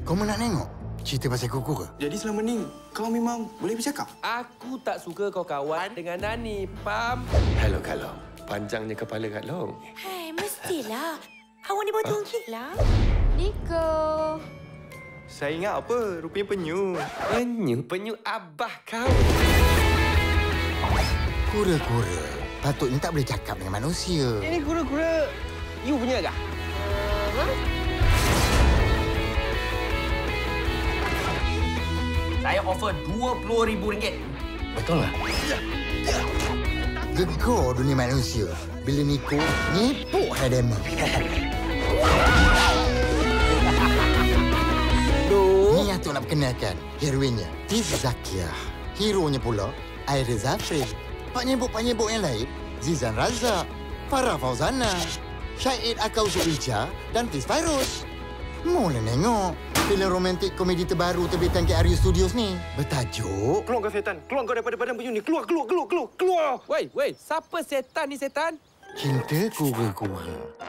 Kau nak tengok cerita pasal Kura-Kura? Jadi selama ni, kau memang boleh bercakap? Aku tak suka kau kawan dengan Nani, Pam. Hello, Kalau. Panjangnya kepala Kak Long. Hai, mestilah. Awak ni baru tungkit lah. Niko. Saya ingat apa? Rupanya penyu. Penyu abah kau. Kura-Kura patutnya tak boleh cakap dengan manusia. Ini kura-kura you punya kah? Saya offer RM20,000. Betul lah. Gegar dunia manusia bila Niko nyepuk Hadema. Ni yang tu nak perkenalkan heroinnya, Tiz Zakiah. Hero-nya pula, Aira Zafri. Pak nyebuk yang lain, Zizan Razak, Farah Fauzana, Syahid Akau Zulija dan Tiz Fairuz. Mula tengok filem romantik komedi terbaru terbitan KRU Studios ni. Bertajuk... Keluar kau setan. Keluar kau daripada badan penyu ni. Keluar. Wait. Siapa setan ni, setan? Cinta Kura-Kura.